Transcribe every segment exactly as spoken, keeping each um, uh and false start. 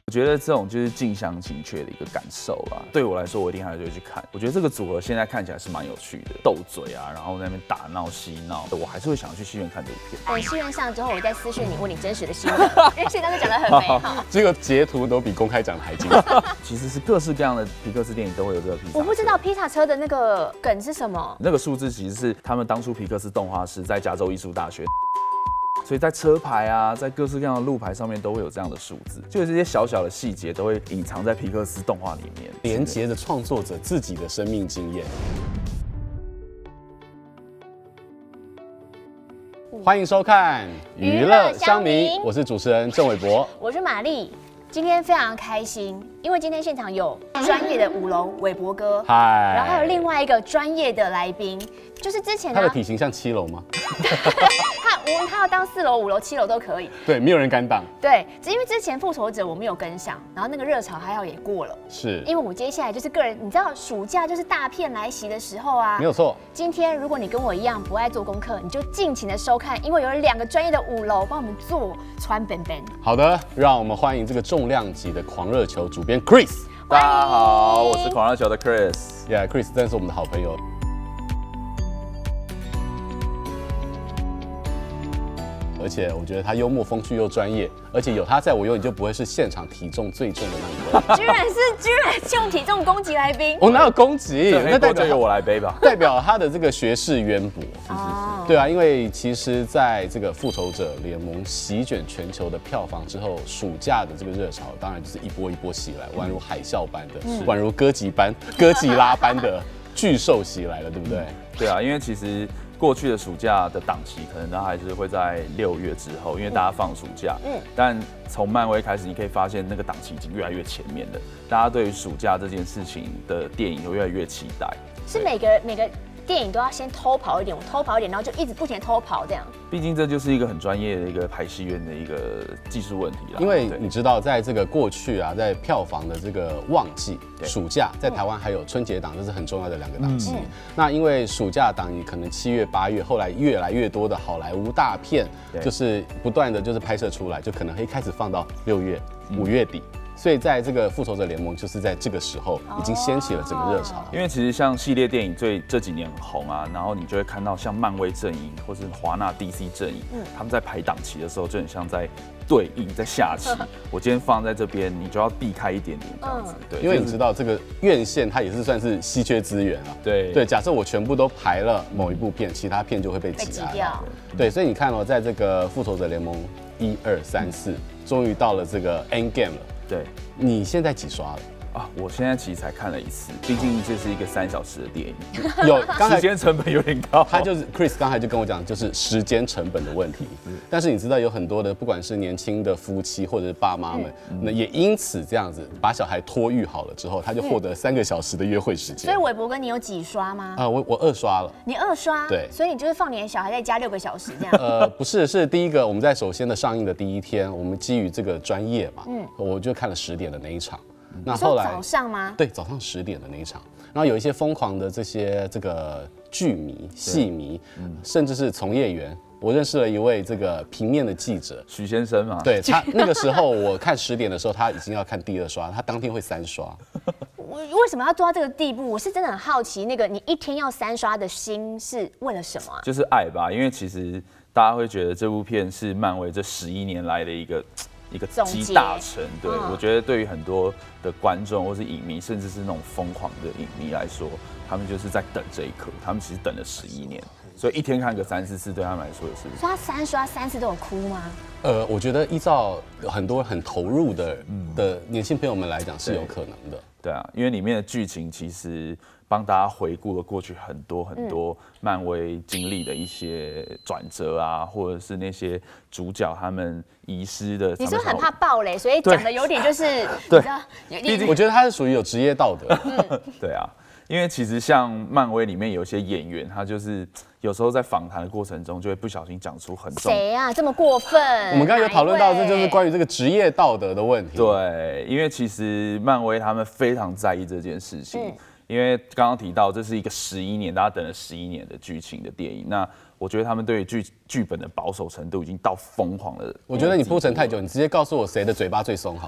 我觉得这种就是近乡情怯的一个感受吧。对我来说，我一定还是会去看。我觉得这个组合现在看起来是蛮有趣的，斗嘴啊，然后在那边打闹嬉闹，我还是会想要去戏院看这部片。 等戏院上之后，我再私讯你，问你真实的新闻，因为现在都讲得很美好。 这个截图都比公开讲的还精彩。 其实是各式各样的皮克斯电影都会有这个披萨车。 我不知道披萨车的那个梗是什么。 那个数字其实是他们当初皮克斯动画师在加州艺术大学。所以在车牌啊，在各式各样的路牌上面都会有这样的数字，就是这些小小的细节都会隐藏在皮克斯动画里面， 连结着创作者自己的生命经验。欢迎收看《娱乐乡民》，我是主持人郑伟博， 我是玛丽。今天非常开心，因为今天现场有专业的舞龙伟博哥， 嗨， 然后还有另外一个专业的来宾，就是之前、啊、 他的体型像七楼吗？ 他我他要当四楼、五楼、七楼都可以。 对，没有人敢挡。 对，只因为之前复仇者我没有跟上，然后那个热潮还好也过了。 是， 因为我接下来就是个人，你知道暑假就是大片来袭的时候啊。 没有错。 今天如果你跟我一样不爱做功课，你就尽情的收看，因为有两个专业的舞楼帮我们做穿本本。 好的，让我们欢迎这个重量级的狂热球主编 Chris。 大家好，我是狂热球的 Chris。 Yeah， Chris 真的是我们的好朋友。而且我觉得他幽默风趣又专业，而且有他在，我永远就不会是现场体重最重的那一位。 居然是居然是用体重攻击来宾， 我哪有攻击？ 那代表由我来背吧， 代表他的这个学识渊博。 哦， 对啊，因为其实在这个复仇者联盟席卷全球的票房之后，暑假的这个热潮当然就是一波一波袭来，宛如海啸般的，嗯、宛如哥吉般、哥吉拉般的巨兽袭来了，对不对？ 对啊，因为其实。过去的暑假的档期可能都还是会在六月之后，因为大家放暑假。嗯。但从漫威开始，你可以发现那个档期已经越来越前面了。大家对于暑假这件事情的电影有越来越期待。 是每个每个电影都要先偷跑一点，我偷跑一点，然后就一直不停地偷跑这样。 毕竟这就是一个很专业的一个排戏院的一个技术问题啦。 因为你知道，在这个过去啊，在票房的这个旺季，暑假在台湾还有春节档，这是很重要的两个档期。嗯、那因为暑假档，你可能七月、八月，后来越来越多的好莱坞大片，就是不断的就是拍摄出来，就可能会开始放到六月、五月底。所以在这个复仇者联盟就是在这个时候已经掀起了整个热潮。 因为其实像系列电影最这几年很红啊，然后你就会看到像漫威阵营或是华纳 D C 阵营，嗯、他们在排档期的时候就很像在对应在下棋。我今天放在这边，你就要避开一点点这样子。对， 因为你知道这个院线它也是算是稀缺资源啊。 对对，假设我全部都排了某一部片，其他片就会被挤掉。对，所以你看哦，在这个复仇者联盟一二三四，终于到了这个 End Game 了。 对， 你现在几刷了？ 啊，我现在其实才看了一次，毕竟这是一个三小时的电影， 有时间成本有点高。 他就是 Chris 刚才就跟我讲，就是时间成本的问题。但是你知道有很多的，不管是年轻的夫妻或者是爸妈们，那、嗯、也因此这样子把小孩托育好了之后，他就获得三个小时的约会时间。 所以伟博哥，你有几刷吗？ 啊、呃，我我二刷了。 你二刷？ 对。 所以你就是放你的小孩再加六个小时这样？ 呃，不是，是第一个我们在首先的上映的第一天，我们基于这个专业嘛，嗯，我就看了十点的那一场。 那后来早上吗？ 对，早上十点的那一场，然后有一些疯狂的这些这个剧迷、戏迷，嗯、甚至是从业员。我认识了一位这个平面的记者许先生嘛， 对他那个时候我看十点的时候，他已经要看第二刷，他当天会三刷。 为什么要做到这个地步？我是真的很好奇，那个你一天要三刷的心是为了什么、啊？ 就是爱吧，因为其实大家会觉得这部片是漫威这十一年来的一个。一个集大成，对、嗯、我觉得对于很多的观众或是影迷，甚至是那种疯狂的影迷来说，他们就是在等这一刻，他们其实等了十一年，所以一天看个三四次，对他们来说也是。 所以他三刷三次都有哭吗？ 呃，我觉得依照很多很投入的、嗯、的年轻朋友们来讲是有可能的。 对啊，因为里面的剧情其实帮大家回顾了过去很多很多漫威经历的一些转折啊，或者是那些主角他们遗失的。 你是不是很怕爆雷，所以讲的有点就是， 对， 毕竟我觉得他是属于有职业道德。 嗯、对啊，因为其实像漫威里面有一些演员，他就是有时候在访谈的过程中就会不小心讲出很重。 谁啊，这么过分？ 我们刚才有讨论到，这就是关于这个职业道德的问题。 对，因为其实漫威他们非常在意这件事情。嗯，因为刚刚提到这是一个十一年，大家等了十一年的剧情的电影，那我觉得他们对于剧剧本的保守程度已经到疯狂了。 我觉得你铺陈太久，你直接告诉我谁的嘴巴最松好了。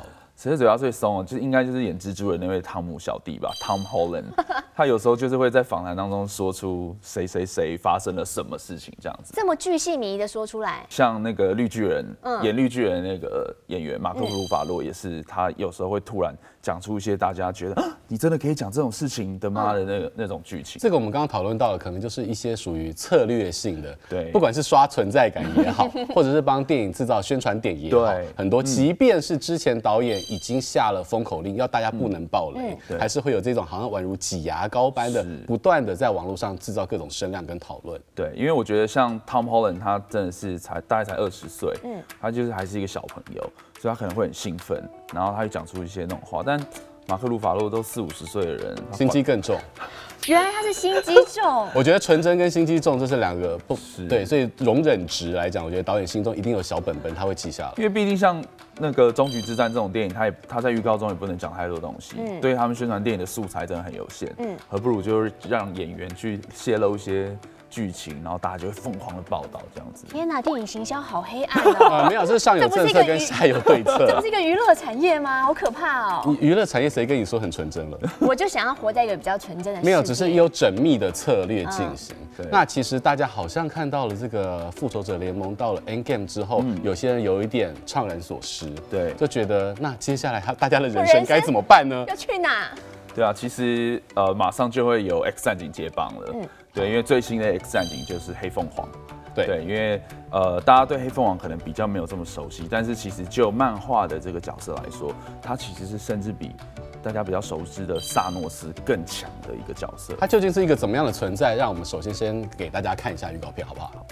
谁嘴巴最松哦，就应该就是演蜘蛛人那位汤姆小弟吧 ，Tom Holland。他有时候就是会在访谈当中说出谁谁谁发生了什么事情这样子， 这么巨细靡遗的说出来。 像那个绿巨人， 嗯演绿巨人那个演员马克·鲁法洛也是，他有时候会突然讲出一些大家觉得、啊、你真的可以讲这种事情的吗的那个那种剧情。 这个我们刚刚讨论到的，可能就是一些属于策略性的， 对， 不管是刷存在感也好，或者是帮电影制造宣传点也好， 对， 很多，即便是之前导演已经下了封口令，要大家不能爆雷， 嗯、 还是会有这种好像宛如挤牙膏般的，不断的在网络上制造各种声量跟讨论。 对，因为我觉得像 Tom Holland， 他真的是才大概才二十岁，嗯，他就是还是一个小朋友，所以他可能会很兴奋，然后他会讲出一些那种话，但马克·鲁法洛都四五十岁的人， 心机更重。 原来他是心机重。 我觉得纯真跟心机重这是两个不对，所以容忍值来讲，我觉得导演心中一定有小本本，他会记下来。 因为毕竟像那个《终局之战》这种电影，他也他在预告中也不能讲太多东西，嗯，对他们宣传电影的素材真的很有限，嗯，何不如就是让演员去泄露一些剧情，然后大家就会疯狂的报道这样子。 天哪，电影行销好黑暗哦！ 啊，没有，这是上有政策跟下有对策。 这不是一个娱乐产业吗？好可怕哦！ 娱乐产业谁跟你说很纯真了？ 我就想要活在一个比较纯真的世界。 没有，只是有缜密的策略进行。嗯、那其实大家好像看到了这个复仇者联盟到了 Endgame 之后，嗯、有些人有一点怅然所失， 对， 就觉得那接下来他大家的人生该怎么办呢？ 要去哪？ 对啊，其实呃马上就会有 X 战警接棒了。嗯，对，因为最新的 X 战警就是黑凤凰。对, 对，因为呃大家对黑凤凰可能比较没有这么熟悉，但是其实就漫画的这个角色来说，他其实是甚至比大家比较熟知的萨诺斯更强的一个角色。 他究竟是一个怎么样的存在？让我们首先先给大家看一下预告片，好不好？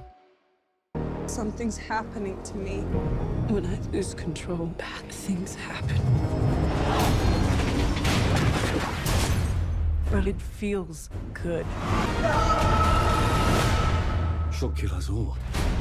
Something's happening to me. When I lose control, bad things happen. But it feels good. She'll kill us all.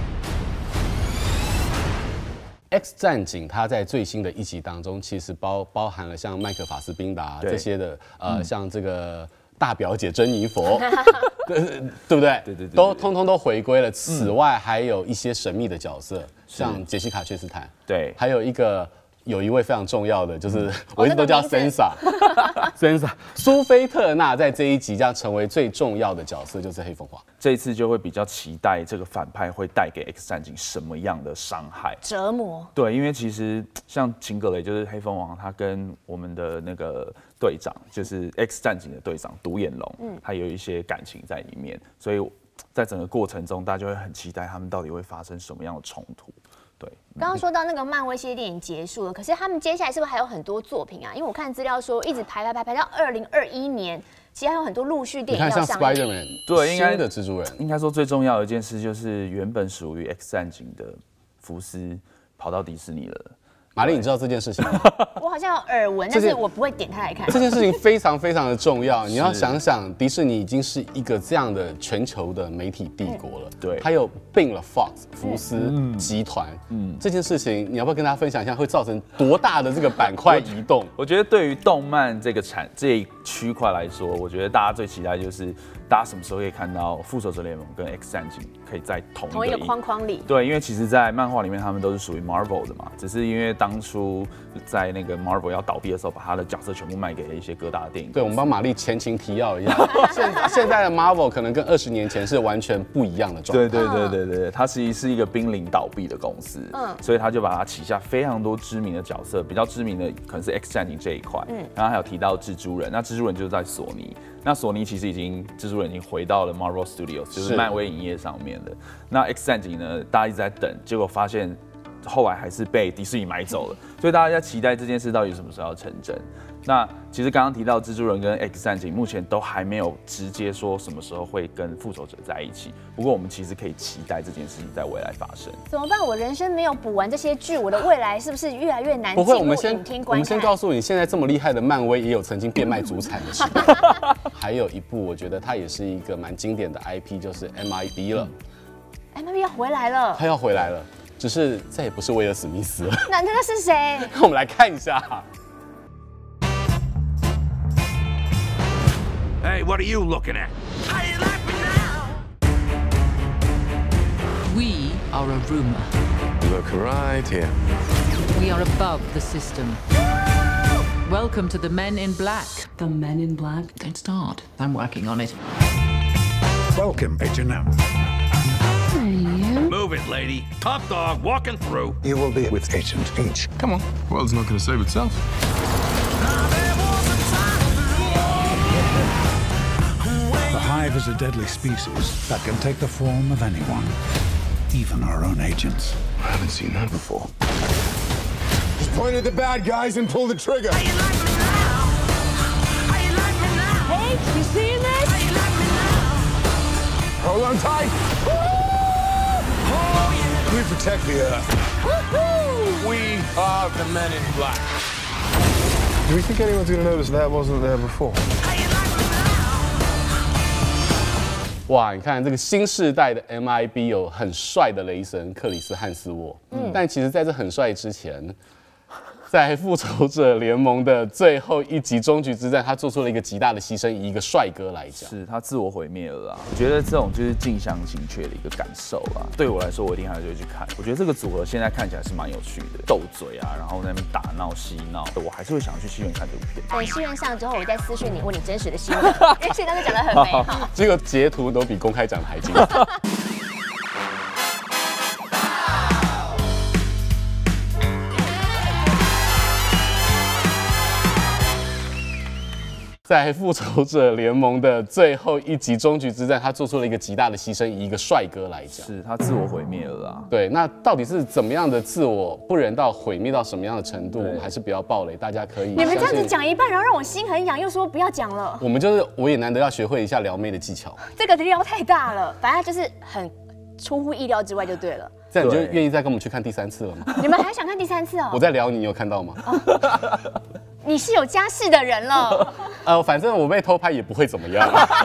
X 战警它在最新的一集当中，其实包包含了像麦克法斯宾达这些的，呃，嗯、像这个大表姐珍妮佛。对对不对？ 对对对， 都通通都回归了。此外，还有一些神秘的角色，像杰西卡·薛斯坦， 对， 还有一个有一位非常重要的，就是我一直都叫 Sansa，Sansa 苏菲特纳在这一集将成为最重要的角色，就是黑凤凰。 这一次就会比较期待这个反派会带给 X 战警什么样的伤害、 折磨。对， 因为其实像秦格雷就是黑凤凰，他跟我们的那个队长，就是 X 战警的队长独眼龙，嗯，他有一些感情在里面，所以在整个过程中，大家就会很期待他们到底会发生什么样的冲突。对， 刚刚说到那个漫威系列电影结束了，可是他们接下来是不是还有很多作品啊？因为我看资料说一直排排排排到二零二一年，其实还有很多陆续电影要上映。 你看像 Spider-Man， 对，应该新的蜘蛛人， 应该说最重要的一件事就是原本属于 X 战警的福斯跑到迪士尼了。 玛丽，你知道这件事情吗？ 我好像有耳闻，但是我不会点开来看。 这件事情非常非常的重要，你要想想，迪士尼已经是一个这样的全球的媒体帝国了， 对， 它又并了 Fox 福斯集团，嗯，这件事情你要不要跟大家分享一下，会造成多大的这个板块移动？ 我觉得对于动漫这个产这一区块来说，我觉得大家最期待就是大家什么时候可以看到复仇者联盟跟 X 战警可以在同一个同一个框框里。 对，因为其实，在漫画里面他们都是属于 Marvel 的嘛，只是因为当初在那个 Marvel 要倒闭的时候，把他的角色全部卖给了一些各大电影。 对，我们帮玛丽前情提要一下，现现在的 Marvel 可能跟二十年前是完全不一样的状态。 对对对对对，它其实是一个濒临倒闭的公司，嗯，所以他就把它旗下非常多知名的角色，比较知名的可能是 X 战警这一块，嗯，然后还有提到蜘蛛人，那蜘蛛人就是在索尼。那索尼其实已经蜘蛛人已经回到了 Marvel Studios， 就是漫威影业上面的。那 X 战警呢，大家一直在等，结果发现后来还是被迪士尼买走了，所以大家在期待这件事到底什么时候要成真。那其实刚刚提到蜘蛛人跟 X 战警，目前都还没有直接说什么时候会跟复仇者在一起。不过我们其实可以期待这件事情在未来发生。 怎么办？我人生没有补完这些剧，我的未来是不是越来越难不会，我进们先入影厅我们观看？ 先告诉你，现在这么厉害的漫威也有曾经变卖祖产的时候。还有一部，我觉得它也是一个蛮经典的 I P， 就是 M I B 了。 M I B 要回来了， 它要回来了，只是再也不是威尔史密斯了。 那那是谁？ 让我们来看一下。 Hey, what are you looking at? How you like me now? We are a rumor. Look right here. We are above the system. Welcome to the Men in Black. The Men in Black? Don't start. I'm working on it. Welcome, Agent M. Move it, lady. Top dog walking through. You will be with Agent H. Come on. The world's not going to save itself. The Hive is a deadly species that can take the form of anyone, even our own agents. I haven't seen that before. Just point at the bad guys and pull the trigger. Hey, you seeing this? Hold on tight. We protect the Earth. We are the Men in Black. Do we think anyone's gonna notice that wasn't there before? 哇，你看这个新世代的 M I B 有很帅的雷神克里斯汉斯沃，嗯，但其实在这很帅之前，在复仇者联盟的最后一集终局之战，他做出了一个极大的牺牲，以一个帅哥来讲， 是他自我毁灭了啦。我觉得这种就是近乡情怯的一个感受啦。对我来说，我一定还是会去看。我觉得这个组合现在看起来是蛮有趣的，斗嘴啊，然后在那边打闹嬉闹，我还是会想要去戏院看这部片。 等戏院上之后，我再私讯你，问你真实的心得，因为现在都讲得很美好。 这个截图都比公开讲的还精彩。在复仇者联盟的最后一集终局之战，他做出了一个极大的牺牲，以一个帅哥来讲， 是他自我毁灭了啦。 对，那到底是怎么样的自我不人道毁灭到什么样的程度？我们还是不要爆雷，大家可以。 你们这样子讲一半，然后让我心很痒，又说不要讲了。 我们就是我也难得要学会一下撩妹的技巧。 这个撩太大了，反正就是很出乎意料之外就对了。 这样你就愿意再跟我们去看第三次了吗？ 你们还想看第三次哦？ 我在撩你，你有看到吗？ 哦你是有家室的人了。 呃，反正我被偷拍也不会怎么样。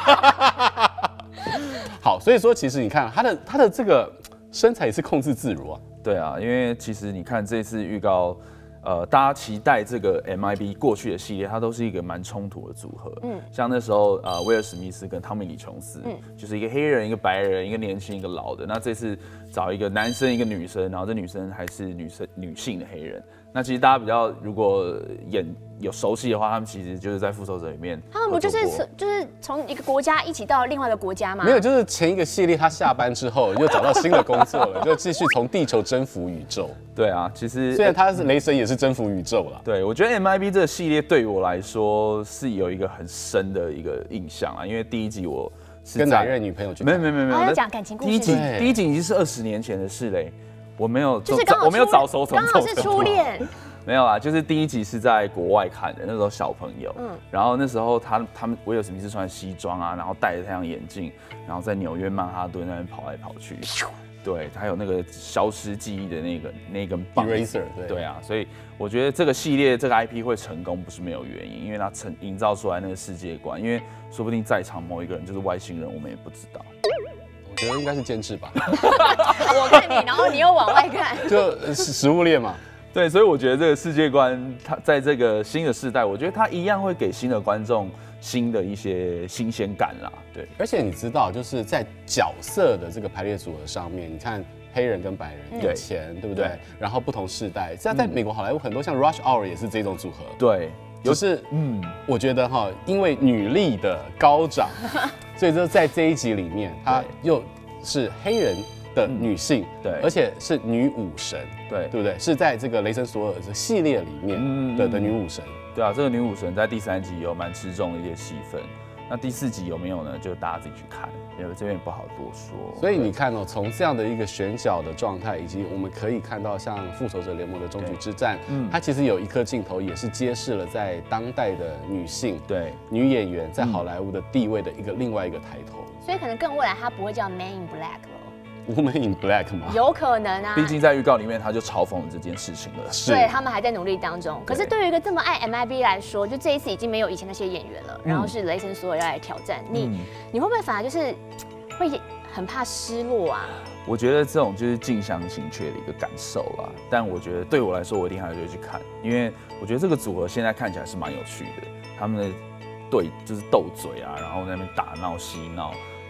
好，所以说其实你看他的他的这个身材也是控制自如啊。 对啊，因为其实你看这次预告，呃，大家期待这个 M I B 过去的系列，它都是一个蛮冲突的组合。嗯，像那时候呃，威尔史密斯跟汤米李琼斯，嗯，就是一个黑人，一个白人，一个年轻，一个老的。那这次找一个男生，一个女生，然后这女生还是女生女性的黑人。那其实大家比较如果演有熟悉的话，他们其实就是在复仇者里面， 他们不就是就是从一个国家一起到另外一个国家吗？ 没有，就是前一个系列他下班之后又找到新的工作了，就继续从地球征服宇宙。 对啊，其实虽然他是雷神，也是征服宇宙啦。 对，我觉得 M I B 这个系列对于我来说是有一个很深的一个印象啊，因为第一集我是跟哪任女朋友去看？ 没有没有没有没有， 要讲感情故事。 第一集第一集已经是二十年前的事嘞。我没有， 就是刚好我没有早熟从刚好是初恋。 没有啊，就是第一集是在国外看的，那时候小朋友，嗯，然后那时候他他们威尔史密斯穿西装啊，然后戴着太阳眼镜，然后在纽约曼哈顿那边跑来跑去，对，还有那个消失记忆的那个那根棒 eraser， 对对啊，所以我觉得这个系列这个 I P 会成功不是没有原因，因为它成营造出来那个世界观，因为说不定在场某一个人就是外星人，我们也不知道。 我觉得应该是监制吧。 我看你，然后你又往外看， 就食物链嘛。 对，所以我觉得这个世界观，它在这个新的世代，我觉得它一样会给新的观众新的一些新鲜感啦。对， 而且你知道，就是在角色的这个排列组合上面，你看黑人跟白人以前，嗯、对不对？对然后不同世代，这样在美国好莱坞很多像 Rush Hour 也是这种组合。 对， 只是嗯，我觉得哈，因为女力的高涨，所以就在这一集里面，她又是黑人的女性，嗯、对，而且是女武神， 对， 对不对？是在这个雷神索尔这系列里面的、嗯、的女武神。 对啊，这个女武神在第三集有蛮吃重的一些戏份。那第四集有没有呢？就大家自己去看，因为这边不好多说。 所以你看哦，从这样的一个选角的状态，以及我们可以看到像《复仇者联盟》的终局之战，嗯，它其实有一颗镜头也是揭示了在当代的女性， 对女演员在好莱坞的地位的一个另外一个抬头。 所以可能更未来它不会叫 Man in Black 了。 Woman in Black 吗？ 有可能啊， 毕竟在预告里面他就嘲讽了这件事情了。 是， 对他们还在努力当中。可是对于一个这么爱 M I B 来说，就这一次已经没有以前那些演员了，然后是雷神索尔要来挑战你，嗯、你会不会反而就是会很怕失落啊？ 我觉得这种就是近乡情怯的一个感受啦。但我觉得对我来说，我一定还是会去看，因为我觉得这个组合现在看起来是蛮有趣的。他们的对就是斗嘴啊，然后在那边打闹嬉闹。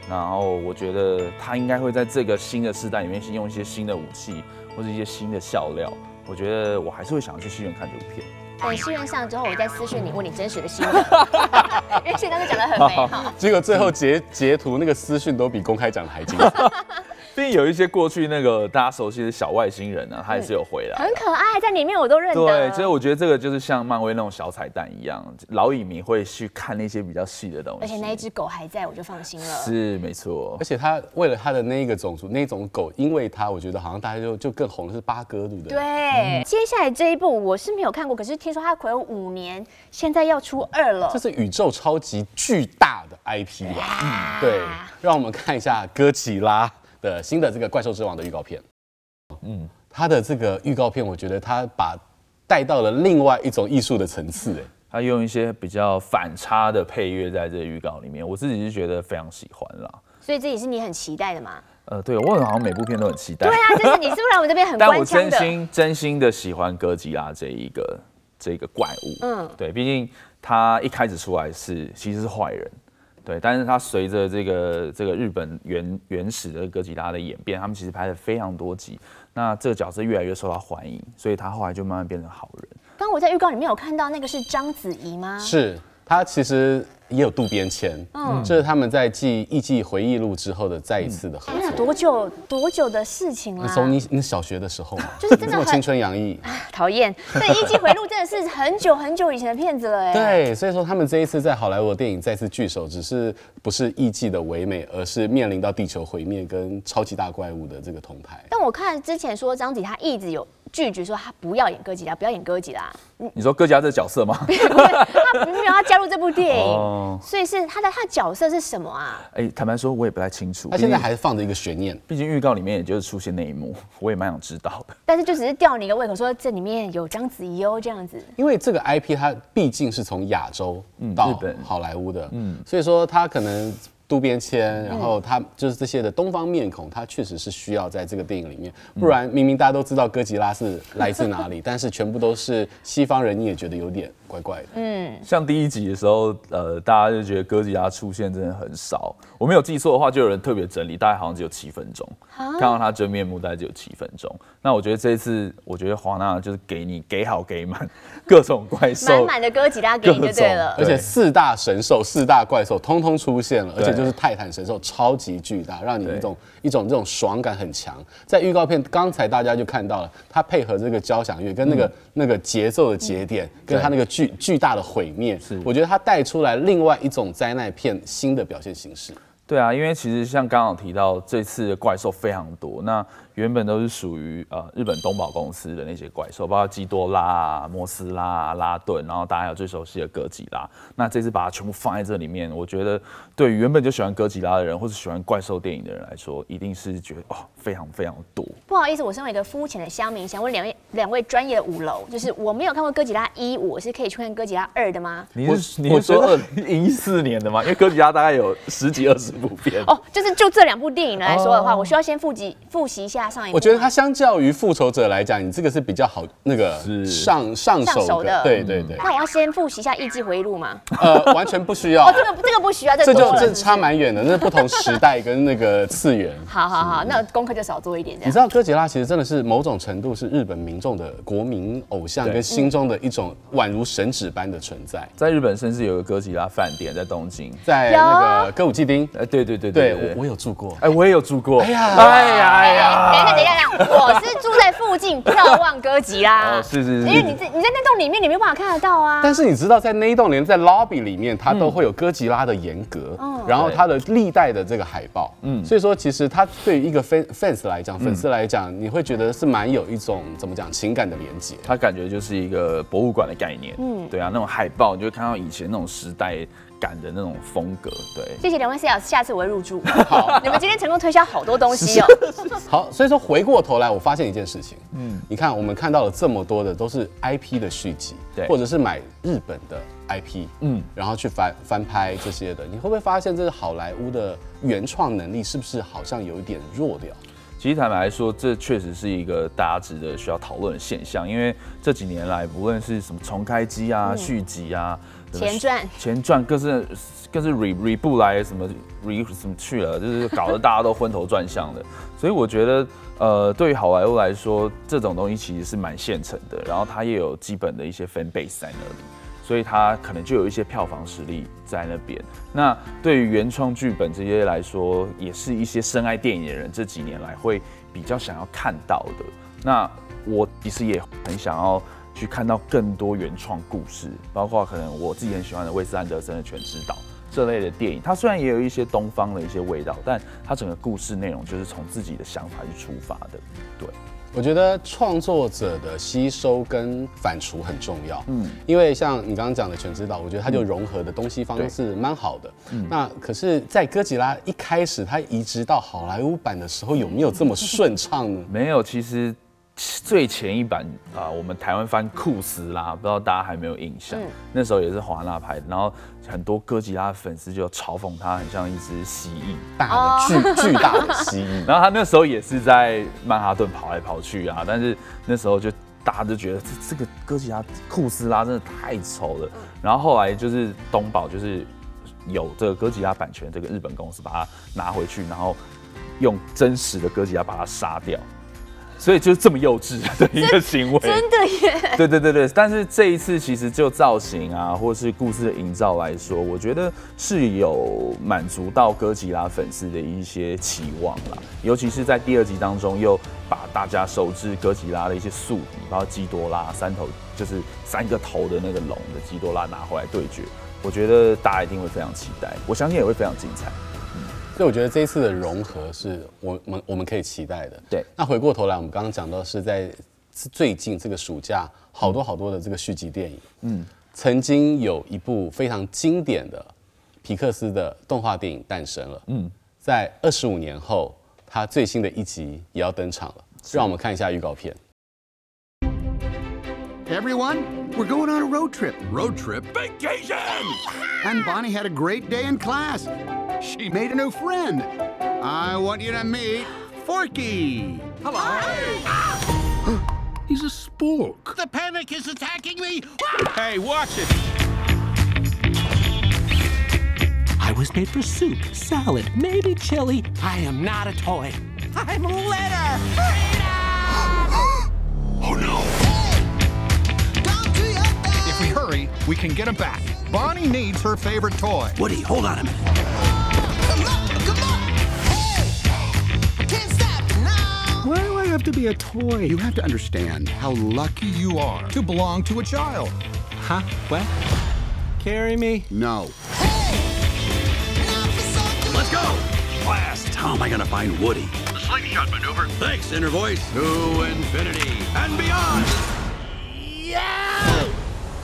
然后我觉得他应该会在这个新的世代里面用一些新的武器或者一些新的笑料。我觉得我还是会想要去戏院看这部片。 等戏院上之后，我再私讯你，问你真实的心得，因为现在都讲得很美好。 结果最后截截图那个私讯都比公开讲的还精彩。 毕竟有一些过去那个大家熟悉的小外星人呢、啊，他也是有回来， 很可爱，在里面我都认得。 对，所以我觉得这个就是像漫威那种小彩蛋一样，老影迷会去看那些比较细的东西。 而且那一只狗还在，我就放心了。 是没错。 而且他为了他的那一个种族，那种狗，因为他，我觉得好像大家就就更红的是八哥，对不对？ 对。嗯、接下来这一部我是没有看过，可是听说它暌违五年，现在要出二了。 这是宇宙超级巨大的 I P 吧？嗯，对。让我们看一下哥吉拉的新的这个怪兽之王的预告片，嗯，他的这个预告片，我觉得他把带到了另外一种艺术的层次，哎， 他用一些比较反差的配乐在这个预告里面，我自己是觉得非常喜欢啦。 所以这也是你很期待的吗？ 呃，对，我好像每部片都很期待。 对啊，就是你是不是来我们这边很官腔的？ 但我真心真心的喜欢哥吉拉这一个这个怪物，嗯，对，毕竟他一开始出来是其实是坏人。对，但是它随着这个这个日本原原始的哥吉拉的演变，他们其实拍了非常多集，那这个角色越来越受到欢迎，所以他后来就慢慢变成好人。 刚刚我在预告里面有看到那个是章子怡吗？ 是，他其实也有渡边谦，嗯，这是他们在继《艺伎回忆录》之后的再一次的合作。 那多久多久的事情了？ 从你你小学的时候嘛， 就是真的这么青春洋溢。 讨厌，对，《艺伎回录》真的是很久很久以前的片子了，哎。 对，所以说他们这一次在好莱坞的电影再次聚首，只是不是艺伎的唯美，而是面临到地球毁灭跟超级大怪物的这个铜牌。 但我看之前说章子怡她一直有拒绝说她不要演哥吉拉，不要演哥吉拉。 你说哥吉拉这个角色吗？ 不是，她没有要加入这部电影，哦、所以是她的她的角色是什么啊？ 哎、欸，坦白说，我也不太清楚。 她现在还是放着一个悬念， 毕竟预告里面也就是出现那一幕，我也蛮想知道的。 但是就只是吊你一个胃口，说这里面有章子怡哦这样子。 因为这个 I P 它毕竟是从亚洲到好莱坞的，嗯，所以说它可能。渡边谦，然后他就是这些的东方面孔，他确实是需要在这个电影里面，不然明明大家都知道哥吉拉是来自哪里，但是全部都是西方人，你也觉得有点怪怪的。嗯， 像第一集的时候，呃，大家就觉得哥吉拉出现真的很少，我没有记错的话，就有人特别整理，大概好像只有七分钟，看到他真面目大概只有七分钟。那我觉得这一次，我觉得华纳就是给你给好给满，各种怪兽， 满满的哥吉拉给你就对了， 而且四大神兽、四大怪兽通通出现了，而且。就是泰坦神兽超级巨大，让你一种一种这种爽感很强。在预告片刚才大家就看到了，它配合这个交响乐跟那个、嗯、那个节奏的节点，嗯、跟它那个巨巨大的毁灭，我觉得它带出来另外一种灾难片新的表现形式。 对啊，因为其实像刚刚提到，这次的怪兽非常多，那原本都是属于呃日本东宝公司的那些怪兽，包括基多拉啊、摩斯拉啊、拉顿，然后大家有最熟悉的哥吉拉。那这次把它全部放在这里面，我觉得对于原本就喜欢哥吉拉的人，或是喜欢怪兽电影的人来说，一定是觉得哦非常非常多。 不好意思，我身为一个肤浅的乡民，想问两位两位专业的五楼，就是我没有看过哥吉拉一，我是可以去看哥吉拉二的吗？ 你是你是说二零一四年的吗？因为哥吉拉大概有十几二十部片。 哦，就是就这两部电影来说的话， oh. 我需要先复习复习一下上一部。 我觉得它相较于复仇者来讲，你这个是比较好那个上上手的，对对对。 那我要先复习一下《艺伎回忆录》吗？ 呃，完全不需要。 哦，这个这个不需要， 这就这差蛮远的，那不同时代跟那个次元。 好好好，那功课就少做一点。 你知道哥吉拉其实真的是某种程度是日本民众的国民偶像跟心中的一种宛如神祇般的存在。 在日本甚至有个哥吉拉饭店在东京， 在那个歌舞伎町。 哎，对对对对，我我有住过。 哎，我也有住过。哎呀， 哎呀，哎呀！ 等一下，等一下，等一下，我是住在附近眺望哥吉拉。 哦，是是是。 因为你在你在那栋里面，你没有办法看得到啊。 但是你知道，在那一栋连在 lobby 里面，它都会有哥吉拉的严格，然后它的历代的这个海报。嗯，所以说其实它对于一个 fans 来讲，粉丝来讲，你会觉得是蛮有一种怎么讲情感的连接。 它感觉就是一个博物馆的概念。嗯，对啊，那种海报你就会看到以前那种时代感的那种风格。对， 谢谢两位 C L， 下次我会入住。好，你们今天成功推销好多东西哦。 好，所以说回过头来，我发现一件事情。嗯，你看我们看到了这么多的都是 I P 的续集，对，或者是买日本的 I P， 嗯，然后去翻翻拍这些的，你会不会发现这个好莱坞的原创能力是不是好像有一点弱掉？ 其其实坦白来说，这确实是一个大家值得需要讨论的现象，因为这几年来，不论是什么重开机啊、嗯、续集啊、 前传、 前传，更是更是 re reboot 来什么 re 什么去了，就是搞得大家都昏头转向的。所以我觉得，呃，对于好莱坞来说，这种东西其实是蛮现成的，然后它也有基本的一些 fan base 在那里。所以它可能就有一些票房实力在那边。那对于原创剧本这些来说，也是一些深爱电影的人这几年来会比较想要看到的。那我其实也很想要去看到更多原创故事，包括可能我自己很喜欢的魏斯安德森的《全知道》这类的电影。它虽然也有一些东方的一些味道，但它整个故事内容就是从自己的想法去出发的。对。 我觉得创作者的吸收跟反刍很重要，嗯，因为像你刚刚讲的《全知道》，我觉得它就融合的东西方是蛮好的。嗯，那可是，在哥吉拉一开始它移植到好莱坞版的时候，有没有这么顺畅呢？ 没有，其实最前一版啊、呃，我们台湾翻库斯拉，不知道大家还没有印象，嗯、那时候也是华纳拍的，然后很多哥吉拉的粉丝就嘲讽他很像一只蜥蜴， 大的巨巨大的蜥蜴。 然后他那时候也是在曼哈顿跑来跑去啊，但是那时候就大家就觉得这这个哥吉拉库斯拉真的太丑了。然后后来就是东宝就是有这个哥吉拉版权，这个日本公司把它拿回去，然后用真实的哥吉拉把它杀掉。所以就是这么幼稚的一个行为， 真的耶！ 对对对对，但是这一次其实就造型啊，或是故事的营造来说，我觉得是有满足到哥吉拉粉丝的一些期望啦。尤其是在第二集当中，又把大家熟知哥吉拉的一些宿敌，包括基多拉三头，就是三个头的那个龙的基多拉拿回来对决，我觉得大家一定会非常期待，我相信也会非常精彩。 所以我觉得这一次的融合是我们我们可以期待的。 对， 那回过头来，我们刚刚讲到是在最近这个暑假，好多好多的这个续集电影。嗯，曾经有一部非常经典的皮克斯的动画电影诞生了。嗯，在二十五年后，它最新的一集也要登场了。让我们看一下预告片。 Everyone, we're going on a road trip. Road trip? Vacation! And Bonnie had a great day in class. She made a new friend. I want you to meet Forky. Hello. He's a spook. The panic is attacking me. Hey, watch it. I was made for soup, salad, maybe chili. I am not a toy. I'm litter. Oh no. If we hurry, we can get him back. Bonnie needs her favorite toy. Woody, hold on a minute. Why do I have to be a toy? You have to understand how lucky you are to belong to a child. Huh? What? Carry me? No. Let's go! Blast! How am I gonna find Woody? The slingshot maneuver. Thanks, Inner Voice. To infinity and beyond. Yeah!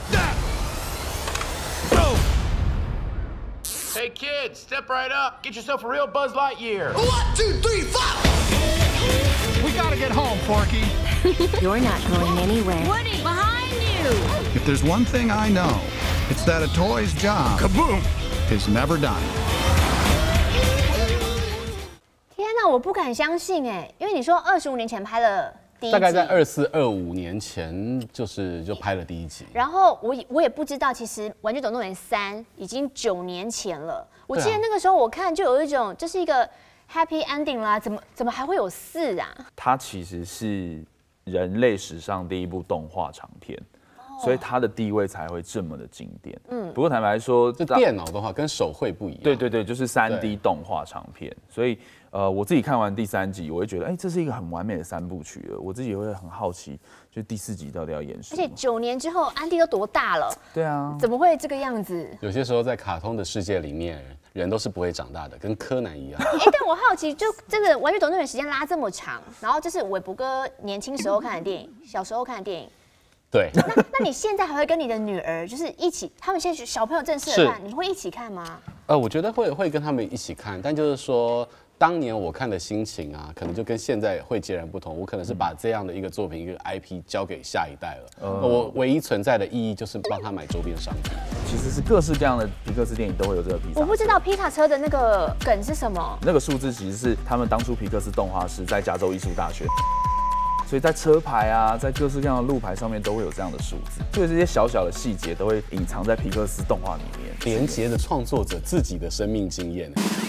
Go! Hey kids, step right up. Get yourself a real Buzz Lightyear. One, two, three, four! We gotta get home, Forky. You're not going anywhere. Woody, behind you! If there's one thing I know, it's that a toy's job Kaboom! is never done. 天哪，我不敢相信哎，因为你说二十五年前拍了第一集， 大概在二四二五年前，就是就拍了第一集。 然后我也我也不知道，其实《玩具总动员三》已经九年前了。我记得那个时候我看就有一种，这是一个 happy ending 啦，怎么怎么还会有四啊？ 它其实是人类史上第一部动画长片。所以它的地位才会这么的经典。嗯，不过坦白说， 这电脑动画跟手绘不一样。 对对对，就是三 D 动画长片。所以呃，我自己看完第三集，我会觉得，哎、欸，这是一个很完美的三部曲了。我自己也会很好奇，就第四集到底要演什么。 而且九年之后，安迪都多大了？ 对啊， 怎么会这个样子？ 有些时候在卡通的世界里面，人都是不会长大的，跟柯南一样。 哎、欸，但我好奇，就这个《玩具总动员》时间拉这么长，然后这是韦伯哥年轻时候看的电影，小时候看的电影。 对， 那那你现在还会跟你的女儿，就是一起，他们现在小朋友正式的看，你会一起看吗？ 呃，我觉得会会跟他们一起看，但就是说当年我看的心情啊，可能就跟现在会截然不同。我可能是把这样的一个作品、一个 I P 交给下一代了。嗯、我唯一存在的意义就是帮他买周边商品。 其实是各式各样的皮克斯电影都会有这个皮萨。 我不知道皮卡车的那个梗是什么。 那个数字其实是他们当初皮克斯动画师在加州艺术大学。所以在车牌啊，在各式各样的路牌上面都会有这样的数字，所以这些小小的细节都会隐藏在皮克斯动画里面， 连结着创作者自己的生命经验。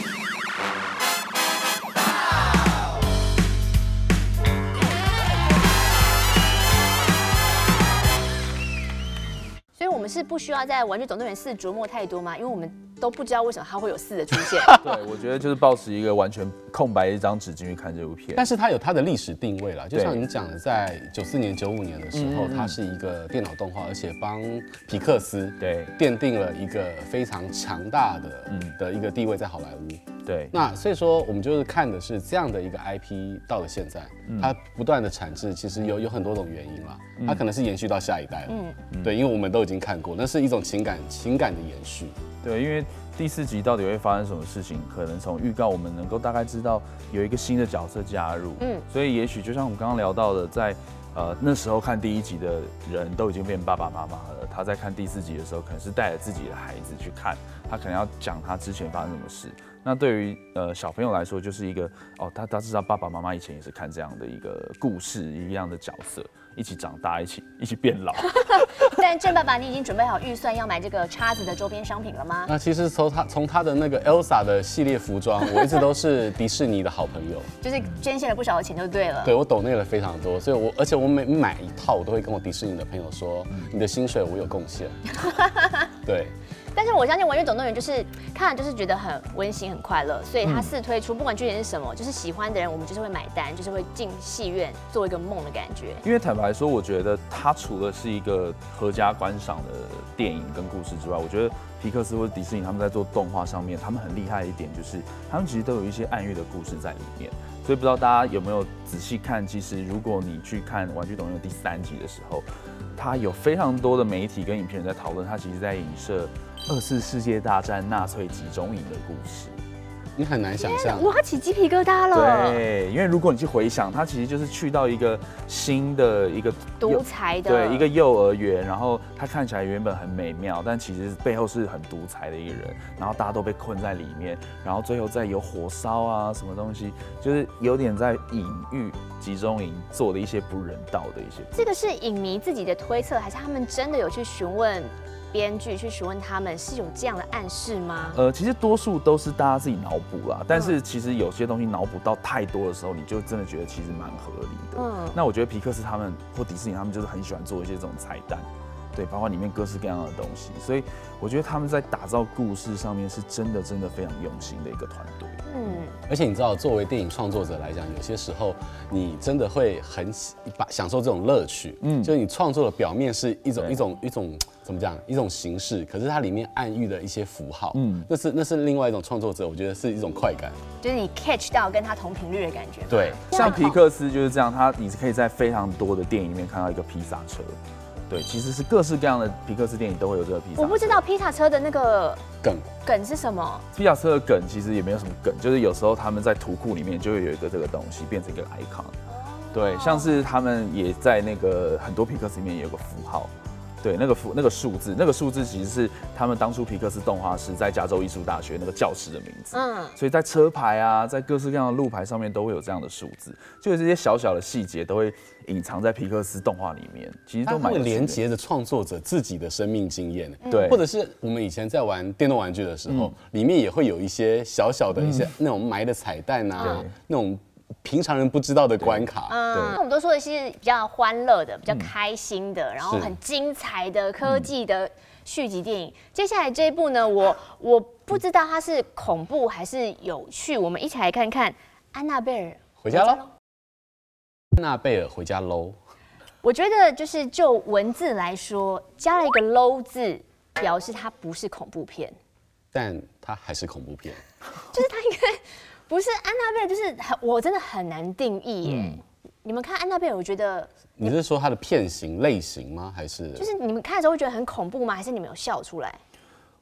所以我们是不需要在《玩具总动员四》琢磨太多吗？因为我们都不知道为什么它会有四的出现。 对，我觉得就是抱持一个完全空白一张纸进去看这部片， 但是它有它的历史定位啦，就像你讲的，在九四年、九五年的时候，嗯、它是一个电脑动画，而且帮皮克斯对奠定了一个非常强大的、嗯、的一个地位在好莱坞。 对， 那所以说我们就是看的是这样的一个 I P 到了现在，嗯、它不断的产制，其实有有很多种原因啦，嗯、它可能是延续到下一代了，嗯，对，因为我们都已经看过，那是一种情感情感的延续。 对，因为第四集到底会发生什么事情，可能从预告我们能够大概知道有一个新的角色加入，嗯，所以也许就像我们刚刚聊到的，在呃那时候看第一集的人都已经变爸爸妈妈了，他在看第四集的时候，可能是带着自己的孩子去看，他可能要讲他之前发生什么事。那对于呃小朋友来说，就是一个哦，他他知道爸爸妈妈以前也是看这样的一个故事一样的角色，一起长大，一起一起变老。 但郑爸爸，你已经准备好预算要买这个叉子的周边商品了吗？ 那其实从他从他的那个 Elsa 的系列服装，我一直都是迪士尼的好朋友， 就是捐献了不少的钱就对了。 对，我抖内了非常多，所以我而且我每买一套，我都会跟我迪士尼的朋友说，嗯、你的薪水我有贡献。对。 但是我相信《玩具总动员》就是看了就是觉得很温馨、很快乐，所以它四推出，不管剧情是什么，就是喜欢的人，我们就是会买单，就是会进戏院做一个梦的感觉。 因为坦白说，我觉得它除了是一个合家观赏的电影跟故事之外，我觉得皮克斯或者迪士尼他们在做动画上面，他们很厉害的一点就是，他们其实都有一些暗喻的故事在里面。所以不知道大家有没有仔细看，其实如果你去看《玩具总动员》第三集的时候，它有非常多的媒体跟影片人在讨论，它其实在影射二次世界大战纳粹集中营的故事。 你很难想象， 哇，起鸡皮疙瘩了。 对，因为如果你去回想，他其实就是去到一个新的一个独裁的， 对，一个幼儿园，然后他看起来原本很美妙，但其实背后是很独裁的一个人，然后大家都被困在里面，然后最后再有火烧啊什么东西，就是有点在隐喻集中营做的一些不人道的一些。 这个是影迷自己的推测，还是他们真的有去询问编剧去询问他们是有这样的暗示吗？ 呃，其实多数都是大家自己脑补啦，但是其实有些东西脑补到太多的时候，你就真的觉得其实蛮合理的。嗯，那我觉得皮克斯他们或迪士尼他们就是很喜欢做一些这种彩蛋，对，包括里面各式各样的东西，所以我觉得他们在打造故事上面是真的真的非常用心的一个团队。 嗯，而且你知道，作为电影创作者来讲，有些时候你真的会很享受这种乐趣。嗯，就是你创作的表面是一种一种一种怎么讲，一种形式，可是它里面暗喻的一些符号，嗯，那是那是另外一种创作者，我觉得是一种快感， 就是你 catch 到跟他同频率的感觉。 对，像皮克斯就是这样，他你是可以在非常多的电影里面看到一个披萨车。对，其实是各式各样的皮克斯电影都会有这个披萨车。 我不知道披萨车的那个梗梗是什么。 披萨车的梗其实也没有什么梗，就是有时候他们在图库里面就会有一个这个东西变成一个 icon。对，像是他们也在那个很多皮克斯里面也有个符号。对，那个符那个数字，那个数字其实是他们当初皮克斯动画师在加州艺术大学那个教室的名字。嗯，所以在车牌啊，在各式各样的路牌上面都会有这样的数字，就是这些小小的细节都会隐藏在皮克斯动画里面，其实都蛮有趣的。 它会连结着创作者自己的生命经验， 对， 或者是我们以前在玩电动玩具的时候，嗯、里面也会有一些小小的一些那种埋的彩蛋啊，嗯、那种。平常人不知道的关卡， 嗯，我们都说的是比较欢乐的、比较开心的，嗯、然后很精彩的科技的续集电影。嗯、接下来这一部呢，我我不知道它是恐怖还是有趣，我们一起来看看《安娜贝尔回家喽》。安娜贝尔回家喽。 我觉得就是就文字来说，加了一个 “low” 字，表示它不是恐怖片， 但它还是恐怖片。 就是它应该。不是安娜贝尔，就是很我真的很难定义耶。嗯、你们看安娜贝尔，我觉得你是说它的片型类型吗？还是就是你们看的时候会觉得很恐怖吗？还是你们有笑出来？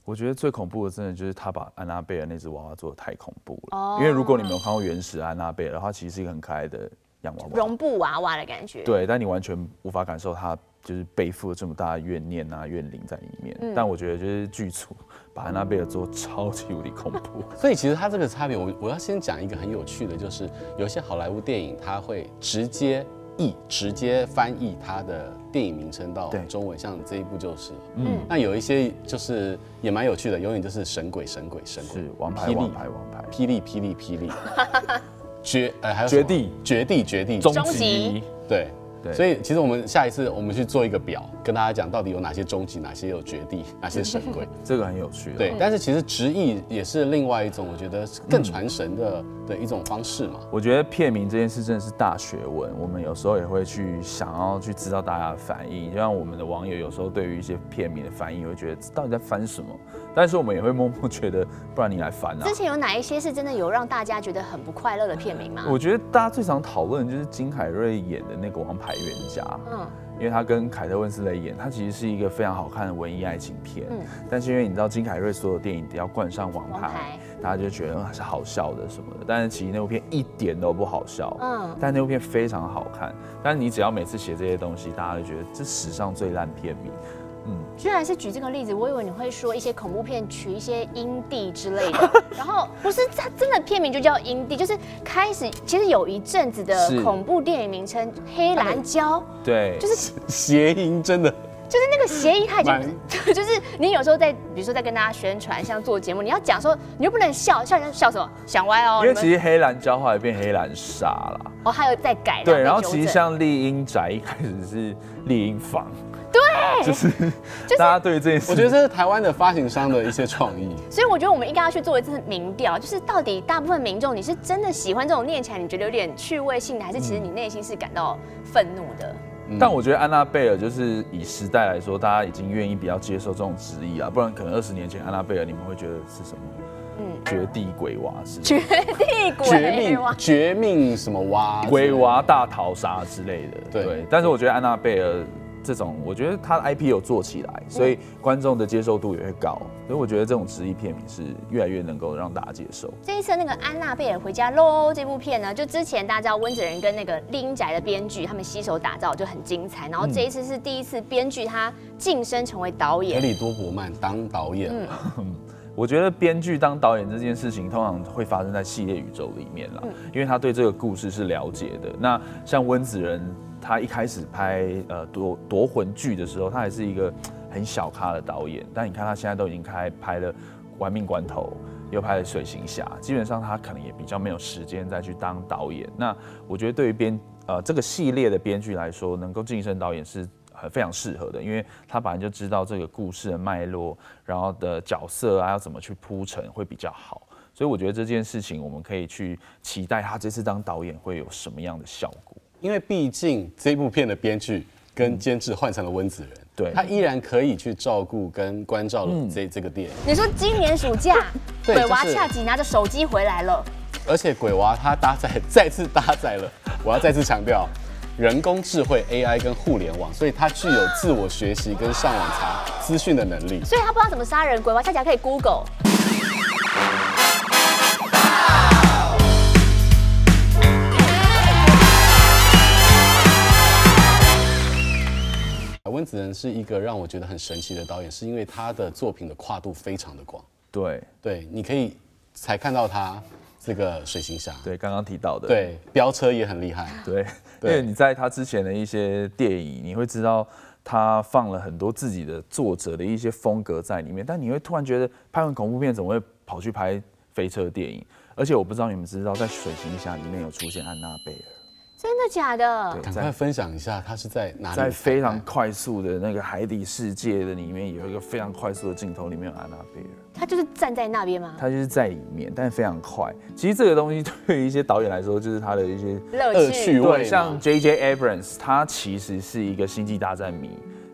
我觉得最恐怖的，真的就是他把安娜贝尔那只娃娃做的太恐怖了。哦。因为如果你没有看过原始安娜贝尔，它其实是一个很可爱的洋娃娃， 绒布娃娃的感觉。 对，但你完全无法感受它就是背负了这么大的怨念啊、怨灵在里面。嗯、但我觉得就是剧组把安娜贝尔做超级无敌恐怖。 所以其实它这个差别，我我要先讲一个很有趣的，就是有些好莱坞电影它会直接译、直接翻译它的电影名称到中文，像这一部就是。嗯。那有一些就是也蛮有趣的，永远就是神鬼、神鬼、神鬼， 是王牌、王牌、王牌， 霹雳、霹雳、霹雳，绝呃还有绝地、 绝地、绝地、 终极， 对。所以其实我们下一次我们去做一个表，跟大家讲到底有哪些终极，哪些有绝地，哪些神鬼， 这个很有趣。 对，但是其实直译也是另外一种，我觉得更传神的、嗯、的一种方式嘛。 我觉得片名这件事真的是大学问，我们有时候也会去想要去知道大家的反应，就像我们的网友有时候对于一些片名的反应，会觉得到底在翻什么，但是我们也会默默觉得，不然你来翻啊。 之前有哪一些是真的有让大家觉得很不快乐的片名吗？ 我觉得大家最常讨论的就是金凯瑞演的那个《王牌冤家》。嗯，因为他跟凯特温斯雷演，他其实是一个非常好看的文艺爱情片。嗯，但是因为你知道金凯瑞所有电影只要冠上王牌，大家就觉得是好笑的什么的。但是其实那部片一点都不好笑。嗯，但那部片非常好看。但是你只要每次写这些东西，大家就觉得这史上最烂片名。 嗯，居然是举这个例子，我以为你会说一些恐怖片取一些阴地之类的，然后不是，它真的片名就叫阴地，就是开始其实有一阵子的恐怖电影名称黑蓝胶， 对， 就是谐音真的。 就是那个谐音，它已经就是你有时候在，比如说在跟大家宣传，像做节目，你要讲说，你又不能笑，笑笑什么？想歪哦。 因为其实黑蓝胶后来变黑蓝沙啦。 哦，还有在改。 对，然后其实像丽婴宅一开始是丽婴房。 对， 就是大家对这件事， 我觉得这是台湾的发行商的一些创意。 所以我觉得我们应该要去做一次民调，就是到底大部分民众你是真的喜欢这种念起来你觉得有点趣味性的，还是其实你内心是感到愤怒的？ 嗯、但我觉得安娜贝尔就是以时代来说，大家已经愿意比较接受这种直译啊，不然可能二十年前安娜贝尔你们会觉得是什么？嗯，绝地鬼娃是绝地鬼绝命绝命什么蛙鬼娃大逃杀之类的。对，对但是我觉得安娜贝尔。这种我觉得他的 I P 有做起来，所以观众的接受度也会高，所以我觉得这种直译片名是越来越能够让大家接受。 这一次那个《安娜贝尔回家喽》这部片呢，就之前大家知道温子仁跟那个丽婴宅的编剧他们携手打造就很精彩，然后这一次是第一次编剧他晋升成为导演， 格里多伯曼当导演。 嗯我觉得编剧当导演这件事情，通常会发生在系列宇宙里面啦，嗯、因为他对这个故事是了解的。那像温子仁，他一开始拍呃夺夺魂剧的时候，他还是一个很小咖的导演，但你看他现在都已经开拍了《玩命关头》，又拍了《水行侠》，基本上他可能也比较没有时间再去当导演。那我觉得对于编呃这个系列的编剧来说，能够晋升导演是。非常适合的，因为他本来就知道这个故事的脉络，然后的角色啊要怎么去铺陈会比较好，所以我觉得这件事情我们可以去期待他这次当导演会有什么样的效果。 因为毕竟这部片的编剧跟监制换成了温子仁， 对， 他依然可以去照顾跟关照了这、嗯、这个电影。 你说今年暑假，鬼娃恰吉拿着手机回来了， 而且鬼娃他搭载再次搭载了，我要再次强调。人工智慧 A I 跟互联网，所以它具有自我学习跟上网查资讯的能力。 所以他不知道怎么杀人，鬼娃恰恰可以 Google。 温子仁是一个让我觉得很神奇的导演，是因为他的作品的跨度非常的广。 对对，你可以才看到他。这个水行侠， 对，刚刚提到的， 对，飙车也很厉害， 对，因为你在他之前的一些电影，你会知道他放了很多自己的作者的一些风格在里面，但你会突然觉得拍完恐怖片怎么会跑去拍飞车电影？而且我不知道你们知道，在水行侠里面有出现安娜贝尔。 真的假的？ 赶快分享一下，它是在哪里？ 在非常快速的那个海底世界的里面，有一个非常快速的镜头，里面有安娜贝尔。 他就是站在那边吗？ 他就是在里面，但是非常快。其实这个东西对于一些导演来说，就是他的一些乐趣。 味。 对，像 J J Abrams， 他其实是一个星际大战迷。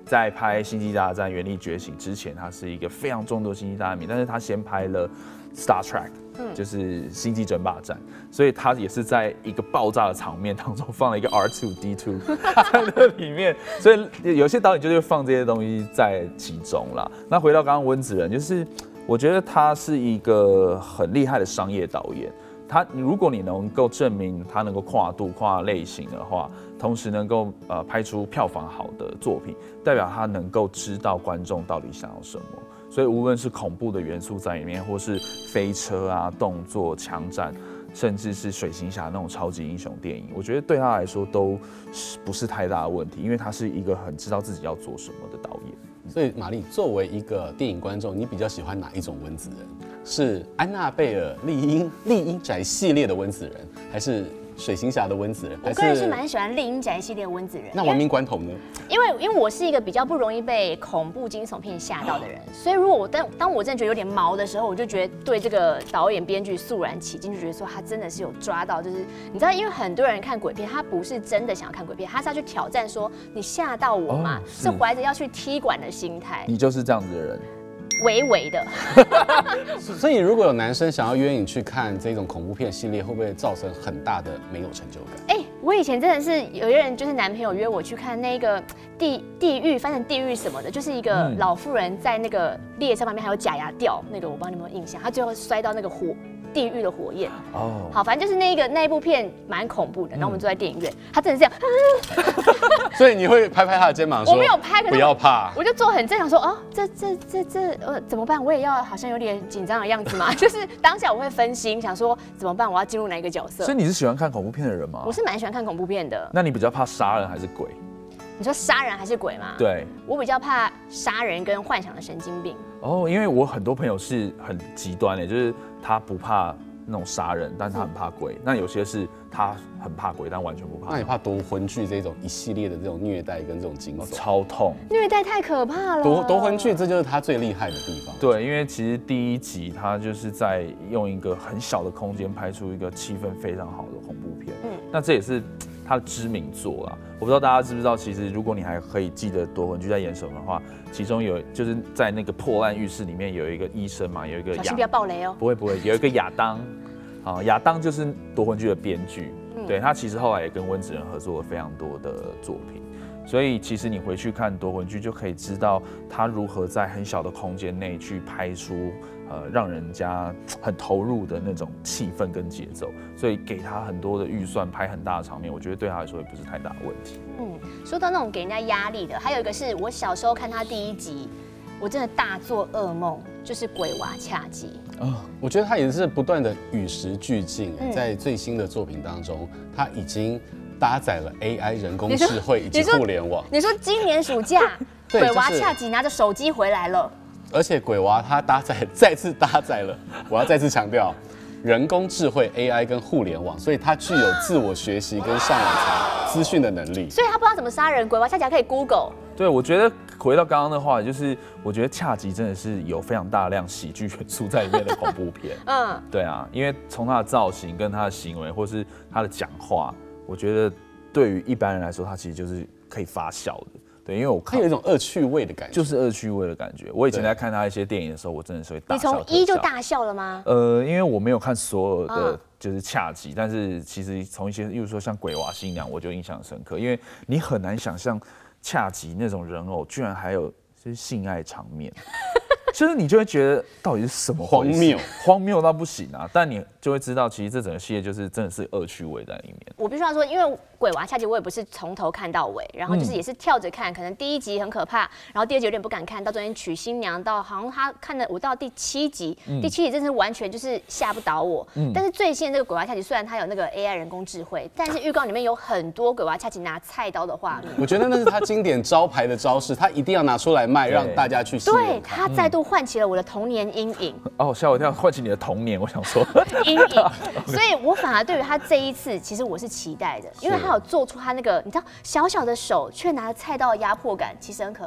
在拍《星际大战：原力觉醒》之前，他是一个非常重度的星际大战迷，但是他先拍了 Star Trek， 嗯，就是星际争霸战，所以他也是在一个爆炸的场面当中放了一个 R 二 D 二 在那里面，所以有些导演就会放这些东西在其中啦。那回到刚刚温子仁，就是我觉得他是一个很厉害的商业导演。他如果你能够证明他能够跨度、跨类型的话，同时能够呃拍出票房好的作品，代表他能够知道观众到底想要什么。所以无论是恐怖的元素在里面，或是飞车啊、动作、枪战，甚至是水行侠那种超级英雄电影，我觉得对他来说都不是太大的问题，因为他是一个很知道自己要做什么的导演。 所以玛丽，作为一个电影观众，你比较喜欢哪一种温子仁？是安娜贝尔、丽英、丽英宅系列的温子仁，还是水行侠的温子仁？ 我个人是蛮喜欢丽英宅系列的温子仁。 那亡命关头呢？ 因为因为我是一个比较不容易被恐怖惊悚片吓到的人，所以如果我当当我真的觉得有点毛的时候，我就觉得对这个导演编剧肃然起敬，就觉得说他真的是有抓到，就是你知道，因为很多人看鬼片，他不是真的想要看鬼片，他是要去挑战说你吓到我嘛，哦、是, 是怀着要去踢馆的心态。 你就是这样子的人。 微微的， 所以如果有男生想要约你去看这种恐怖片系列，会不会造成很大的没有成就感？ 哎、欸，我以前真的是有一个人，就是男朋友约我去看那个地地狱，翻成地狱什么的，就是一个老妇人在那个列车旁边还有假牙掉，那个我不知道你有没有印象，他最后摔到那个火。地狱的火焰哦，好，反正就是那个那一部片蛮恐怖的。然后我们坐在电影院，他真的这样， 所以你会拍拍他的肩膀说：“ 我没有拍，可是不要怕。” 我就坐很正常说：“哦，这这这这呃怎么办？我也要好像有点紧张的样子嘛。”就是当下我会分心，想说怎么办？我要进入哪一个角色？ 所以你是喜欢看恐怖片的人吗？ 我是蛮喜欢看恐怖片的。 那你比较怕杀人还是鬼？ 你说杀人还是鬼吗？ 对， 我比较怕杀人跟幻想的神经病。 哦，因为我很多朋友是很极端的，就是他不怕那种杀人，但是他很怕鬼。那有些是他很怕鬼，但完全不怕。 那你怕夺魂剧这种一系列的这种虐待跟这种惊悚？ 超痛， 虐待太可怕了。 夺夺魂剧这就是他最厉害的地方。 对，因为其实第一集他就是在用一个很小的空间拍出一个气氛非常好的恐怖片。嗯，那这也是他的知名作啦。我不知道大家知不知道，其实如果你还可以记得夺魂剧在演什么的话，其中有就是在那个破烂浴室里面有一个医生嘛，有一个小心不要爆雷哦。 不会不会，有一个亚当，啊，亚当就是夺魂剧的编剧，嗯、对他其实后来也跟温子仁合作了非常多的作品，所以其实你回去看夺魂剧就可以知道他如何在很小的空间内去拍出呃让人家很投入的那种气氛跟节奏，所以给他很多的预算拍很大的场面，我觉得对他来说也不是太大的问题。 嗯，说到那种给人家压力的，还有一个是我小时候看他第一集，我真的大做噩梦，就是鬼娃恰吉。 哦，我觉得他也是不断的与时俱进，嗯、在最新的作品当中，他已经搭载了 A I 人工智慧以及互联网。 你说今年暑假，鬼娃恰吉拿着手机回来了， 而且鬼娃他搭载再次搭载了，我要再次强调。人工智慧 A I 跟互联网，所以它具有自我学习跟上网查资讯的能力。 所以他不知道怎么杀人，鬼娃恰吉还可以 Google。 对，我觉得回到刚刚的话，就是我觉得恰吉真的是有非常大量喜剧元素在里面的恐怖片。嗯，对啊，因为从他的造型跟他的行为，或是他的讲话，我觉得对于一般人来说，他其实就是可以发笑的。对，因为我看有一种恶趣味的感觉， 就是恶趣味的感觉。我以前在看他一些电影的时候，我真的是会大笑。 你从一就大笑了吗？ 呃，因为我没有看所有的就是恰吉，但是其实从一些，例如说像鬼娃新娘，我就印象深刻，因为你很难想象恰吉那种人偶居然还有就是性爱场面。就是你就会觉得到底是什么荒谬， 荒谬到不行啊！但你就会知道，其实这整个系列就是真的是恶趣味在里面。 我必须要说，因为鬼娃恰吉我也不是从头看到尾，然后就是也是跳着看，可能第一集很可怕，然后第二集有点不敢看，到中间娶新娘，到好像他看了我到第七集，嗯、第七集真是完全就是吓不倒我。嗯、但是最新这个鬼娃恰吉虽然它有那个 A I 人工智慧，但是预告里面有很多鬼娃恰吉拿菜刀的画面。 我觉得那是他经典招牌的招式，他一定要拿出来卖，让大家去信任。 对，他再度唤起了我的童年阴影。 哦，吓我一跳，唤起你的童年，我想说阴影。所以我反而对于他这一次，其实我是期待的，因为他有做出他那个你知道小小的手却拿着菜刀的压迫感，其实很可怕。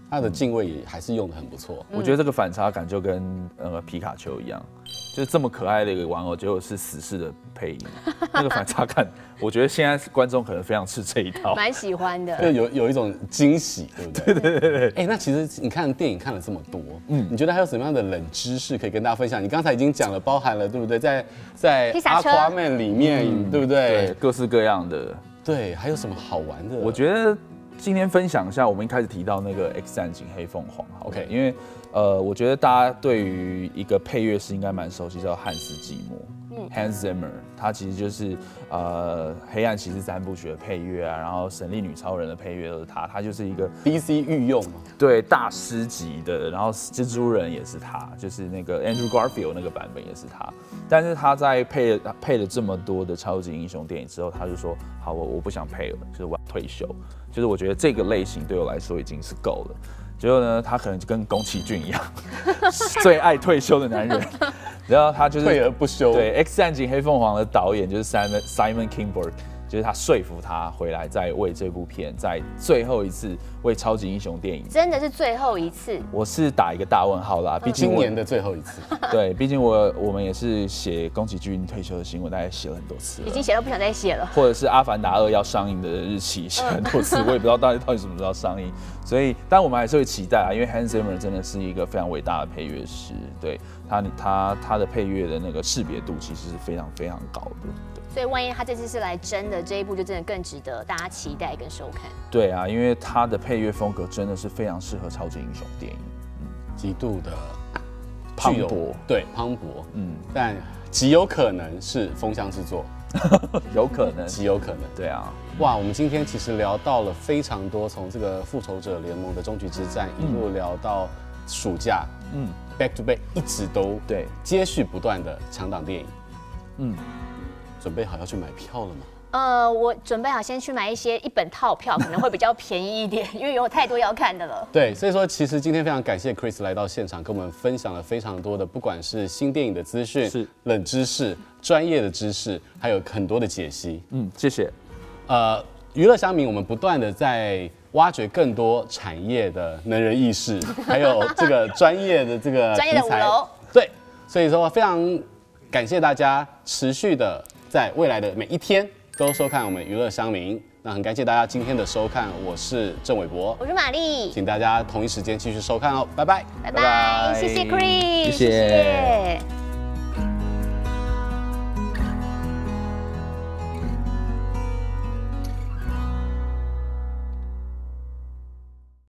它的敬畏也还是用的很不错。 我觉得这个反差感就跟呃皮卡丘一样，就是这么可爱的一个玩偶，结果是死侍的配音，那个反差感，我觉得现在观众可能非常吃这一套， 蛮喜欢的， 就有有一种惊喜，对不对？ 对对对对。 哎，那其实你看电影看了这么多，嗯，你觉得还有什么样的冷知识可以跟大家分享？你刚才已经讲了，包含了对不对？在在阿夸曼里面，嗯、对不对？ 对，各式各样的。 对，还有什么好玩的？ 我觉得今天分享一下，我们一开始提到那个《X 战警：黑凤凰》好 ，OK， 因为呃，我觉得大家对于一个配乐师应该蛮熟悉，叫汉斯季默。嗯 Hans Zimmer， 他其实就是呃《黑暗骑士》三部曲的配乐啊，然后《神力女超人》的配乐都是他，他就是一个 D C 御用嘛， 对，大师级的。然后蜘蛛人也是他，就是那个 Andrew Garfield 那个版本也是他。但是他在配了配了这么多的超级英雄电影之后，他就说：好，我我不想配了，就是我要退休。就是我觉得这个类型对我来说已经是够了。结果呢，他可能就跟宫崎骏一样，最爱退休的男人。然后他就是退而不休。 对，《X 战警：黑凤凰》的导演就是 Simon Simon Kinberg， 就是他说服他回来再为这部片，在最后一次为超级英雄电影， 真的是最后一次。 我是打一个大问号啦，毕竟今年的最后一次。 对，毕竟我我们也是写宫崎骏退休的新闻，大概写了很多次了， 已经写到不想再写了。 或者是《阿凡达二》要上映的日期写很多次，我也不知道到底到底什么时候上映。所以，但我们还是会期待啊，因为 Hans Zimmer 真的是一个非常伟大的配乐师，对他他他的配乐的那个识别度其实是非常非常高的。 所以，万一他这次是来真的，这一部就真的更值得大家期待跟收看。 对啊，因为他的配乐风格真的是非常适合超级英雄电影， 嗯，极度的磅礴， 对磅礴，嗯，但极有可能是风箱制作， 有可能， 极有可能， 对啊。 哇，我们今天其实聊到了非常多，从这个复仇者联盟的终局之战一路聊到暑假，嗯 ，back to back 一直都对接续不断的强档电影，嗯，准备好要去买票了吗？ 呃，我准备好先去买一些一本套票，可能会比较便宜一点，因为有太多要看的了。 对，所以说其实今天非常感谢 Chris 来到现场，跟我们分享了非常多的，不管是新电影的资讯、 是冷知识、专业的知识，还有很多的解析。 嗯，谢谢。 呃，娱乐乡民，我们不断的在挖掘更多产业的能人异士，还有这个专业的这个专业的五楼。 对，所以说非常感谢大家持续的在未来的每一天都收看我们娱乐乡民。那很感谢大家今天的收看，我是郑伟博， 我是玛丽， 请大家同一时间继续收看哦，拜拜， 拜拜，谢谢 Chris， 谢谢。